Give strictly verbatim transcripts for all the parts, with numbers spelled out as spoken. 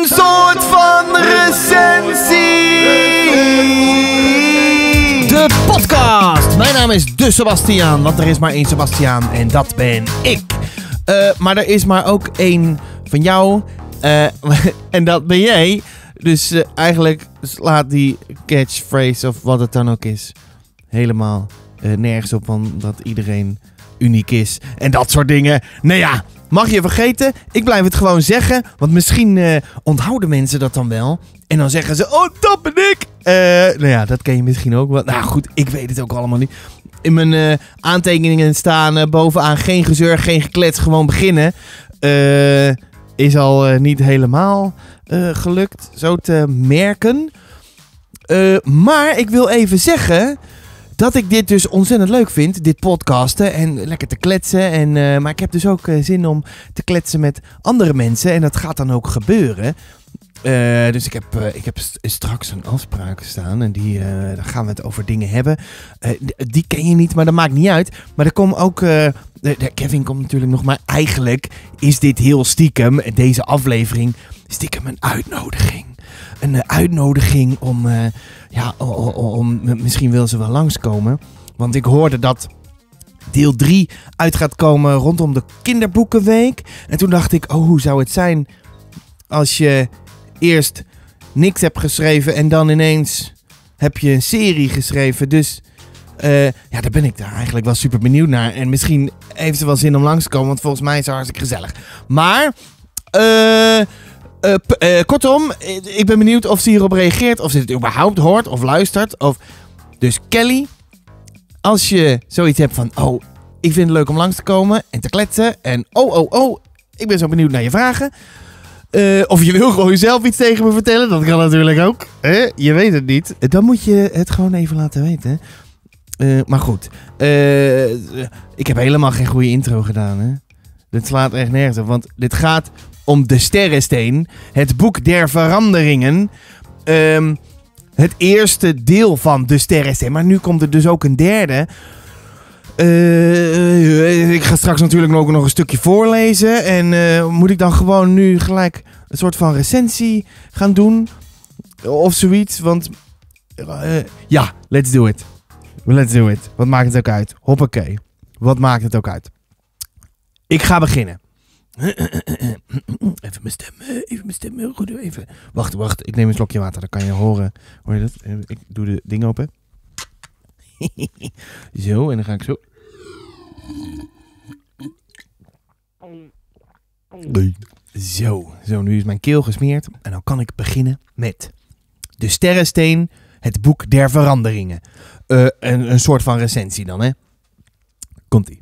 soort van recensie. De podcast. Mijn naam is De Sebastiaan, want er is maar één Sebastiaan en dat ben ik. Uh, maar er is maar ook één van jou uh, en dat ben jij. Dus uh, eigenlijk slaat die catchphrase of wat het dan ook is helemaal uh, nergens op, omdat iedereen uniek is en dat soort dingen. Nou ja, mag je vergeten? Ik blijf het gewoon zeggen, want misschien uh, onthouden mensen dat dan wel. En dan zeggen ze, oh, dat ben ik. Uh, nou ja, dat ken je misschien ook wel. Nou goed, ik weet het ook allemaal niet. In mijn uh, aantekeningen staan uh, bovenaan geen gezeur, geen geklets, gewoon beginnen. Uh, is al uh, niet helemaal uh, gelukt zo te merken. Uh, maar ik wil even zeggen dat ik dit dus ontzettend leuk vind, dit podcasten en lekker te kletsen. En, uh, maar ik heb dus ook uh, zin om te kletsen met andere mensen en dat gaat dan ook gebeuren. Uh, dus ik heb, uh, ik heb st- straks een afspraak staan en die, uh, daar gaan we het over dingen hebben. Uh, die, die ken je niet, maar dat maakt niet uit. Maar er komt ook, uh, de, de Kevin komt natuurlijk nog, maar eigenlijk is dit heel stiekem, deze aflevering, stiekem een uitnodiging. Een uh, uitnodiging om, uh, ja, om, om, misschien wil ze wel langskomen. Want ik hoorde dat deel drie uit gaat komen rondom de kinderboekenweek. En toen dacht ik, oh, hoe zou het zijn als je eerst niks hebt geschreven en dan ineens heb je een serie geschreven. Dus uh, ja, daar ben ik daar eigenlijk wel super benieuwd naar. En misschien heeft ze wel zin om langs te komen, want volgens mij is het hartstikke gezellig. Maar, uh, uh, p- uh, kortom, ik ben benieuwd of ze hierop reageert, of ze het überhaupt hoort of luistert. Of... Dus Kelly, als je zoiets hebt van, oh, ik vind het leuk om langs te komen en te kletsen. En oh, oh, oh, ik ben zo benieuwd naar je vragen. Uh, of je wil gewoon zelf iets tegen me vertellen. Dat kan natuurlijk ook. Hè? Je weet het niet. Dan moet je het gewoon even laten weten. Uh, maar goed. Uh, ik heb helemaal geen goede intro gedaan. Hè? Dit slaat echt nergens op. Want dit gaat om De Sterrensteen. Het boek der veranderingen. Um, het eerste deel van De Sterrensteen. Maar nu komt er dus ook een derde. Uh, ik ga straks natuurlijk ook nog een stukje voorlezen. En uh, moet ik dan gewoon nu gelijk een soort van recensie gaan doen? Of zoiets. Want uh, ja, let's do it. Let's do it. Wat maakt het ook uit? Hoppakee. Wat maakt het ook uit? Ik ga beginnen. Even mijn stem. Even mijn stem. Goed, even. Wacht, wacht. Ik neem een slokje water. Dan kan je horen. Hoor je dat? Ik doe de ding open. Zo, en dan ga ik zo. Zo, zo, nu is mijn keel gesmeerd. En dan kan ik beginnen met De Sterrensteen, het boek der veranderingen. Uh, een, een soort van recensie dan, hè. Komt-ie.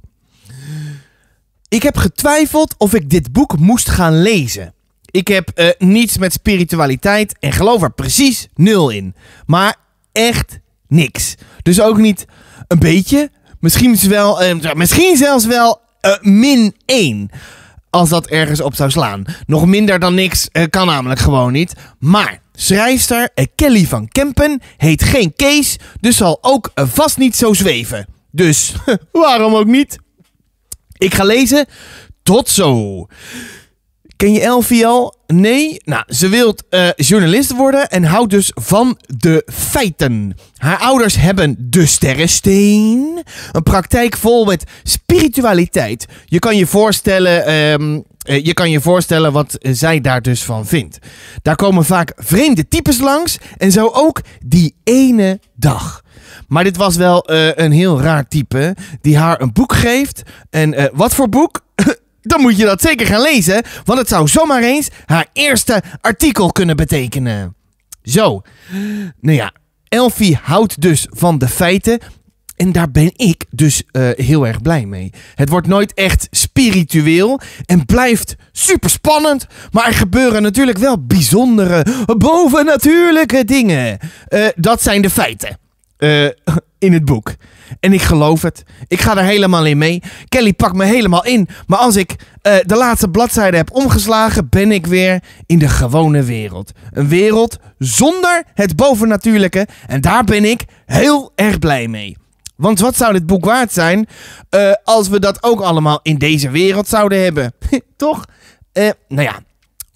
Ik heb getwijfeld of ik dit boek moest gaan lezen. Ik heb uh, niets met spiritualiteit en geloof er precies nul in. Maar echt niks. Dus ook niet een beetje. Misschien, wel, uh, misschien zelfs wel uh, min één. Als dat ergens op zou slaan. Nog minder dan niks uh, kan namelijk gewoon niet. Maar schrijfster uh, Kelly van Kempen heet geen Kees. Dus zal ook uh, vast niet zo zweven. Dus waarom ook niet? Ik ga lezen. Tot zo. Ken je Elfie al? Nee? Nou, ze wil uh, journalist worden en houdt dus van de feiten. Haar ouders hebben De Sterrensteen. Een praktijk vol met spiritualiteit. Je kan je voorstellen, um, uh, je kan je voorstellen wat uh, zij daar dus van vindt. Daar komen vaak vreemde types langs en zo ook die ene dag. Maar dit was wel uh, een heel raar type die haar een boek geeft. En uh, wat voor boek? Dan moet je dat zeker gaan lezen, want het zou zomaar eens haar eerste artikel kunnen betekenen. Zo. Nou ja, Elfie houdt dus van de feiten en daar ben ik dus uh, heel erg blij mee. Het wordt nooit echt spiritueel en blijft super spannend, maar er gebeuren natuurlijk wel bijzondere, bovennatuurlijke dingen. Uh, dat zijn de feiten. Uh, in het boek. En ik geloof het. Ik ga er helemaal in mee. Kelly pakt me helemaal in. Maar als ik uh, de laatste bladzijde heb omgeslagen, ben ik weer in de gewone wereld. Een wereld zonder het bovennatuurlijke. En daar ben ik heel erg blij mee. Want wat zou dit boek waard zijn uh, als we dat ook allemaal in deze wereld zouden hebben? Toch? Uh, nou ja,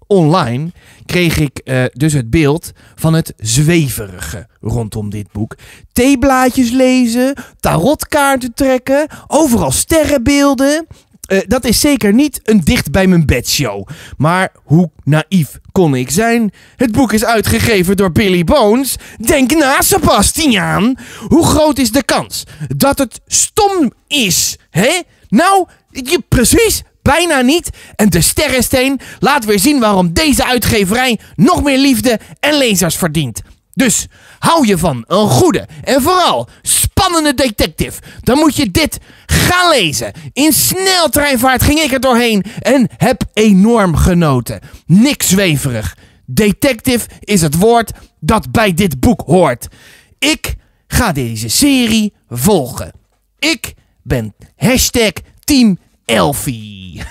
online kreeg ik uh, dus het beeld van het zweverige rondom dit boek. Theeblaadjes lezen, tarotkaarten trekken, overal sterrenbeelden. Uh, dat is zeker niet een dicht bij mijn bed show. Maar hoe naïef kon ik zijn? Het boek is uitgegeven door Billy Bones. Denk na, Sebastiaan. Hoe groot is de kans dat het stom is? Hè? Nou, je, precies, bijna niet. En de Sterrensteen laat weer zien waarom deze uitgeverij nog meer liefde en lezers verdient. Dus hou je van een goede en vooral spannende detective, dan moet je dit gaan lezen. In sneltreinvaart ging ik er doorheen en heb enorm genoten. Niks zweverig. Detective is het woord dat bij dit boek hoort. Ik ga deze serie volgen. Ik ben hashtag Team Elfie.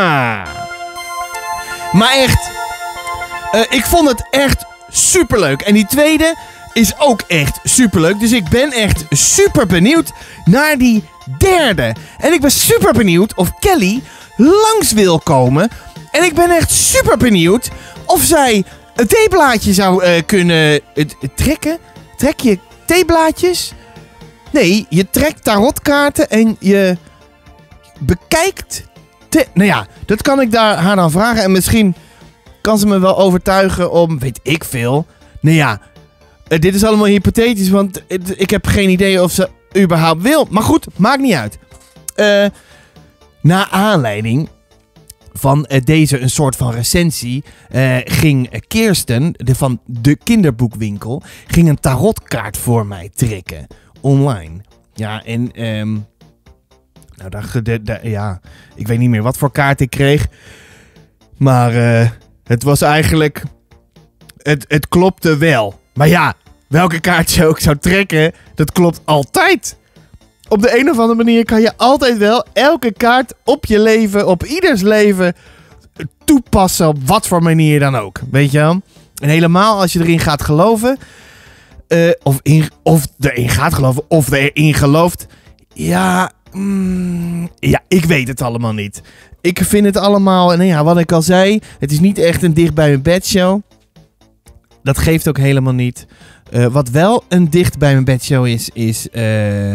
Maar echt, uh, ik vond het echt superleuk. En die tweede is ook echt superleuk. Dus ik ben echt super benieuwd naar die derde. En ik ben super benieuwd of Kelly langs wil komen. En ik ben echt super benieuwd of zij een theeblaadje zou uh, kunnen uh, trekken. Trek je theeblaadjes? Nee, je trekt tarotkaarten en je bekijkt... Te- nou ja, dat kan ik daar haar dan vragen. En misschien kan ze me wel overtuigen om, weet ik veel. Nou ja, uh, dit is allemaal hypothetisch, want uh, ik heb geen idee of ze überhaupt wil. Maar goed, maakt niet uit. Uh, na aanleiding van uh, deze een soort van recensie uh, ging Kirsten de, van de kinderboekwinkel ging een tarotkaart voor mij trekken. Online. Ja, en um, nou, daar, de, de, ja, ik weet niet meer wat voor kaart ik kreeg. Maar uh, het was eigenlijk... Het, het klopte wel. Maar ja, welke kaart je ook zou trekken, dat klopt altijd. Op de een of andere manier kan je altijd wel elke kaart op je leven, op ieders leven, toepassen op wat voor manier dan ook. Weet je wel? En helemaal als je erin gaat geloven, uh, of, in, of erin gaat geloven, of erin gelooft. Ja, mm, ja, ik weet het allemaal niet. Ik vind het allemaal, nou ja, wat ik al zei, het is niet echt een dicht bij mijn bed show. Dat geeft ook helemaal niet. Uh, wat wel een dicht bij mijn bed show is, is uh,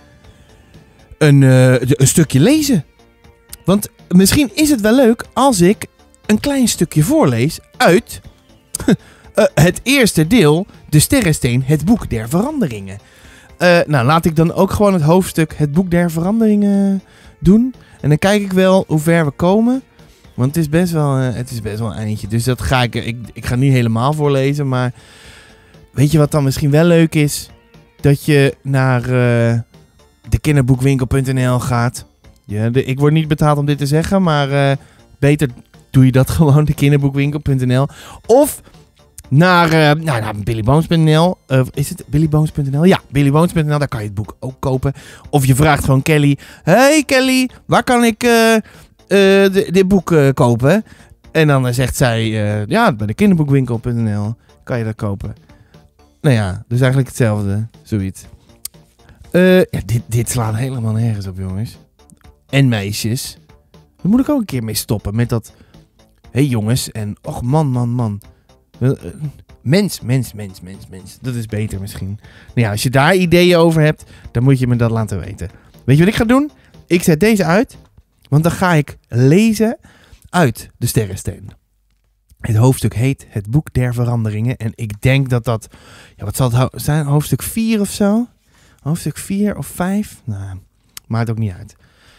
een, uh, een stukje lezen. Want misschien is het wel leuk als ik een klein stukje voorlees uit uh, het eerste deel, De Sterrensteen, het boek der veranderingen. Uh, nou, laat ik dan ook gewoon het hoofdstuk, het boek der veranderingen, doen. En dan kijk ik wel hoe ver we komen. Want het is best wel, uh, het is best wel een eindje. Dus dat ga ik, ik, ik ga niet helemaal voorlezen. Maar weet je wat dan misschien wel leuk is? Dat je naar uh, de kinderboekwinkel punt n l gaat. Ja, de, ik word niet betaald om dit te zeggen. Maar uh, beter doe je dat gewoon, de kinderboekwinkel punt n l. Of naar, uh, nou, naar billy bones punt n l. Uh, is het billy bones punt n l? Ja, billy bones punt n l. Daar kan je het boek ook kopen. Of je vraagt gewoon Kelly. Hey Kelly, waar kan ik... Uh, Uh, d- dit boek uh, kopen. En dan uh, zegt zij, uh, ja, bij de kinderboekwinkel punt n l kan je dat kopen. Nou ja, dus eigenlijk hetzelfde, zoiets. Uh, ja, dit, dit slaat helemaal nergens op, jongens. En meisjes. Daar moet ik ook een keer mee stoppen met dat... Hé hey, jongens, en och man, man, man. Uh, mens, mens, mens, mens, mens. Dat is beter misschien. Nou ja, als je daar ideeën over hebt, dan moet je me dat laten weten. Weet je wat ik ga doen? Ik zet deze uit. Want dan ga ik lezen uit De Sterrensteen. Het hoofdstuk heet Het Boek der Veranderingen. En ik denk dat dat... Ja, wat zal het zijn? Hoofdstuk vier of zo? Hoofdstuk vier of vijf? Nou, maakt ook niet uit.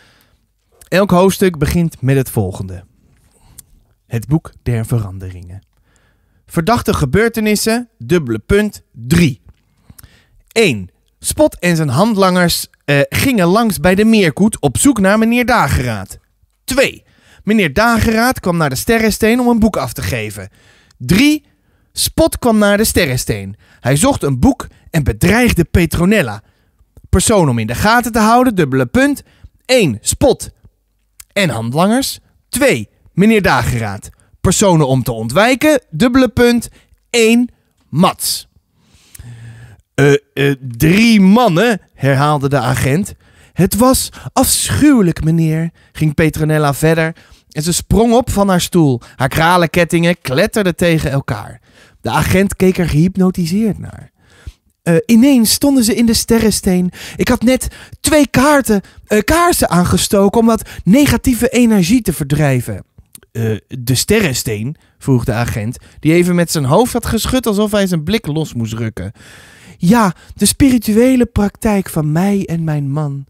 Elk hoofdstuk begint met het volgende. Het Boek der Veranderingen. Verdachte gebeurtenissen, dubbele punt, drie. één. Spot en zijn handlangers uh, gingen langs bij de Meerkoet op zoek naar meneer Dageraad. twee. Meneer Dageraad kwam naar de Sterrensteen om een boek af te geven. drie. Spot kwam naar de Sterrensteen. Hij zocht een boek en bedreigde Petronella. Persoon om in de gaten te houden, dubbele punt. één. Spot en handlangers. twee. Meneer Dageraad. Personen om te ontwijken, dubbele punt. één. Mats. Uh, uh, drie mannen, herhaalde de agent. Het was afschuwelijk, meneer, ging Petronella verder. En ze sprong op van haar stoel. Haar kralenkettingen kletterden tegen elkaar. De agent keek er gehypnotiseerd naar. Uh, ineens stonden ze in de sterrensteen. Ik had net twee kaarten, uh, kaarsen aangestoken om wat negatieve energie te verdrijven. Uh, de sterrensteen? Vroeg de agent, die even met zijn hoofd had geschud alsof hij zijn blik los moest rukken. Ja, de spirituele praktijk van mij en mijn man.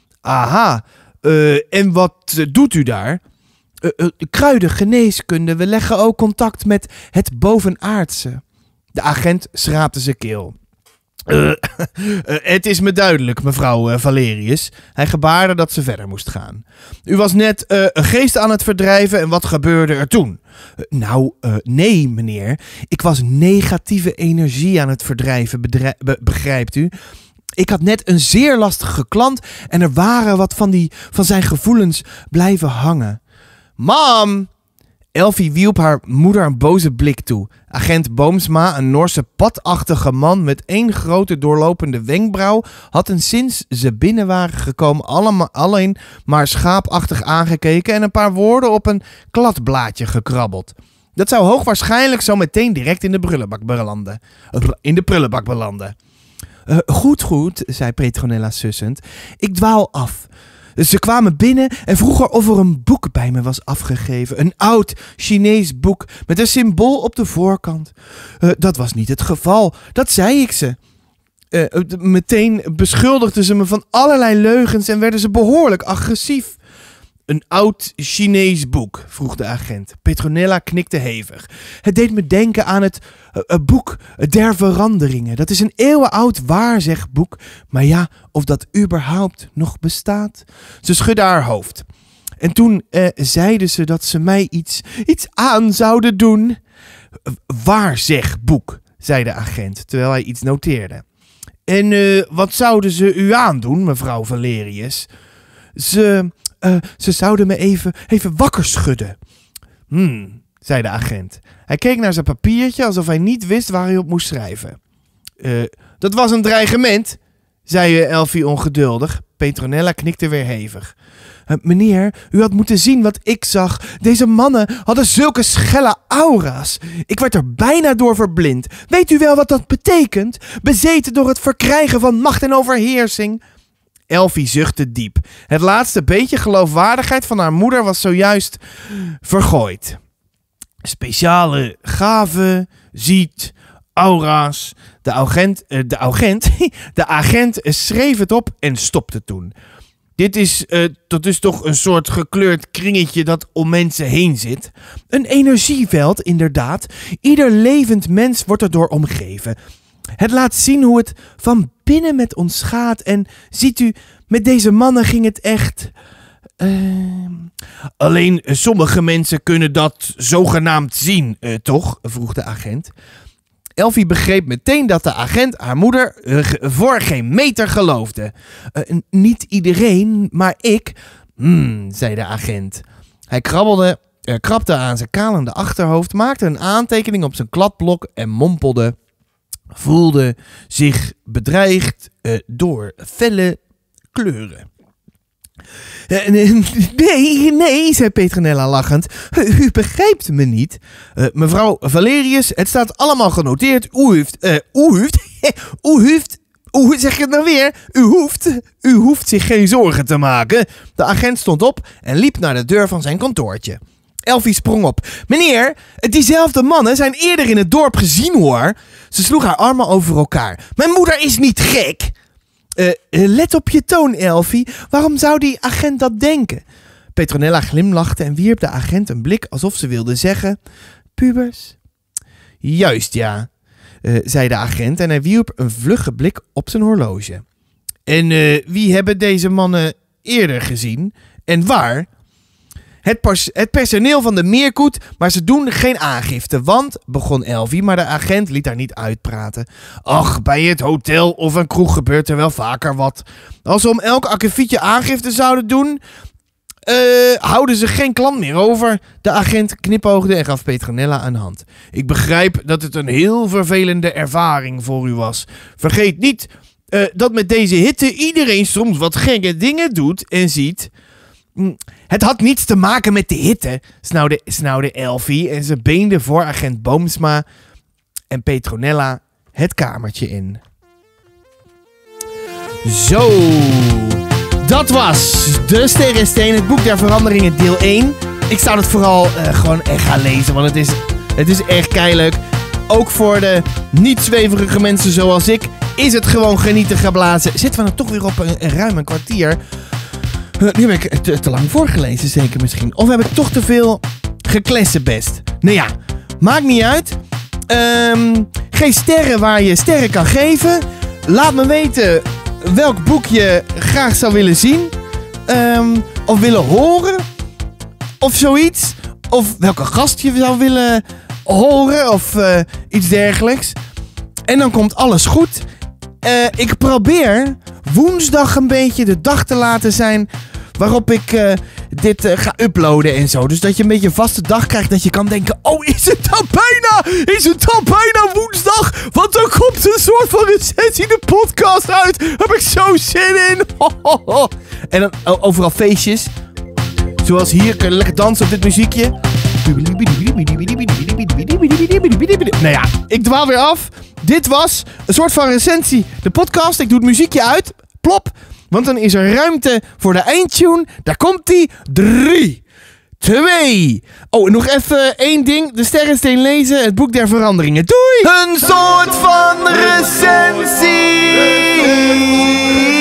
Aha, uh, en wat uh, doet u daar? Uh, uh, kruiden, geneeskunde, we leggen ook contact met het bovenaardse. De agent schraapte zijn keel. Uh, uh, het is me duidelijk, mevrouw uh, Valerius. Hij gebaarde dat ze verder moest gaan. U was net uh, een geest aan het verdrijven en wat gebeurde er toen? Uh, nou, uh, nee, meneer. Ik was negatieve energie aan het verdrijven, bedrij- be- begrijpt u? Ik had net een zeer lastige klant en er waren wat van, die, van zijn gevoelens blijven hangen. Mam! Elfie wierp haar moeder een boze blik toe. Agent Boomsma, een Noorse padachtige man met één grote doorlopende wenkbrauw, had hen sinds ze binnen waren gekomen allemaal, alleen maar schaapachtig aangekeken en een paar woorden op een kladblaadje gekrabbeld. Dat zou hoogwaarschijnlijk zo meteen direct in de prullenbak belanden. In de prullenbak belanden. Uh, goed, goed, zei Petronella sussend. Ik dwaal af. Ze kwamen binnen en vroegen of er een boek bij me was afgegeven. Een oud Chinees boek met een symbool op de voorkant. Uh, dat was niet het geval, dat zei ik ze. Uh, meteen beschuldigden ze me van allerlei leugens en werden ze behoorlijk agressief. Een oud Chinees boek, vroeg de agent. Petronella knikte hevig. Het deed me denken aan het uh, uh, boek der veranderingen. Dat is een eeuwenoud waarzegboek. Maar ja, of dat überhaupt nog bestaat? Ze schudde haar hoofd. En toen uh, zeiden ze dat ze mij iets, iets aan zouden doen. Waarzegboek, zei de agent, terwijl hij iets noteerde. En uh, wat zouden ze u aandoen, mevrouw Valerius? Ze... Uh, ze zouden me even, even wakker schudden. Hmm, zei de agent. Hij keek naar zijn papiertje alsof hij niet wist waar hij op moest schrijven. Uh, dat was een dreigement, zei Elfie ongeduldig. Petronella knikte weer hevig. Uh, meneer, u had moeten zien wat ik zag. Deze mannen hadden zulke schelle aura's. Ik werd er bijna door verblind. Weet u wel wat dat betekent? Bezeten door het verkrijgen van macht en overheersing. Elfie zuchtte diep. Het laatste beetje geloofwaardigheid van haar moeder was zojuist vergooid. Speciale gaven, ziet, aura's. De agent, de agent, de agent schreef het op en stopte toen. Dit is, uh, dat is toch een soort gekleurd kringetje dat om mensen heen zit. Een energieveld, inderdaad. Ieder levend mens wordt erdoor omgeven. Het laat zien hoe het van binnen met ons gaat. En ziet u, met deze mannen ging het echt... Uh... Alleen uh, sommige mensen kunnen dat zogenaamd zien, uh, toch? Vroeg de agent. Elfie begreep meteen dat de agent haar moeder uh, voor geen meter geloofde. Uh, niet iedereen, maar ik... Hmm, zei de agent. Hij krabbelde, uh, krabde aan zijn kalende achterhoofd, maakte een aantekening op zijn kladblok en mompelde... Voelde zich bedreigd uh, door felle kleuren. Uh, nee, nee, zei Petronella lachend. Uh, u begrijpt me niet. Uh, mevrouw Valerius, het staat allemaal genoteerd. U heeft, uh, u heeft, u heeft, hoe zeg je het nou weer? U hoeft, u hoeft zich geen zorgen te maken. De agent stond op en liep naar de deur van zijn kantoortje. Elfie sprong op. Meneer, diezelfde mannen zijn eerder in het dorp gezien hoor. Ze sloeg haar armen over elkaar. Mijn moeder is niet gek. Uh, let op je toon, Elfie. Waarom zou die agent dat denken? Petronella glimlachte en wierp de agent een blik alsof ze wilde zeggen... Pubers? Juist, ja, uh, zei de agent en hij wierp een vlugge blik op zijn horloge. En uh, wie hebben deze mannen eerder gezien? En waar? Het, pers- het personeel van de Meerkoet, maar ze doen geen aangifte, want, begon Elfie, maar de agent liet haar niet uitpraten. Ach, bij het hotel of een kroeg gebeurt er wel vaker wat. Als ze om elk akkefietje aangifte zouden doen, uh, houden ze geen klant meer over. De agent knipoogde en gaf Petronella een hand. Ik begrijp dat het een heel vervelende ervaring voor u was. Vergeet niet uh, dat met deze hitte iedereen soms wat gekke dingen doet en ziet... Het had niets te maken met de hitte, snauwde, snauwde Elfie en ze beende voor agent Boomsma en Petronella het kamertje in. Zo, dat was De Sterrensteen, het boek der veranderingen deel één. Ik zou het vooral uh, gewoon echt gaan lezen, want het is, het is echt keileuk. Ook voor de niet zweverige mensen zoals ik is het gewoon genieten geblazen. Zitten we dan toch weer op een, een ruim een kwartier. Uh, nu heb ik te, te lang voorgelezen, zeker misschien. Of heb ik toch te veel geklessen best? Nou ja, maakt niet uit. Um, geef sterren waar je sterren kan geven. Laat me weten welk boek je graag zou willen zien. Um, of willen horen. Of zoiets. Of welke gast je zou willen horen. Of uh, iets dergelijks. En dan komt alles goed. Uh, ik probeer woensdag een beetje de dag te laten zijn waarop ik uh, dit uh, ga uploaden en zo. Dus dat je een beetje een vaste dag krijgt dat je kan denken, oh, is het dan bijna? Is het dan bijna woensdag? Want dan komt een soort van recensie de podcast uit. Heb ik zo zin in. Ho, ho, ho. En dan oh, overal feestjes. Zoals hier, kun je lekker dansen op dit muziekje. Nou ja, ik dwaal weer af. Dit was een soort van recensie. De podcast, ik doe het muziekje uit. Plop. Want dan is er ruimte voor de eindtune. Daar komt-ie. Drie. Twee. Oh, en nog even één ding. De Sterrensteen lezen. Het boek der veranderingen. Doei. Een soort van recensie.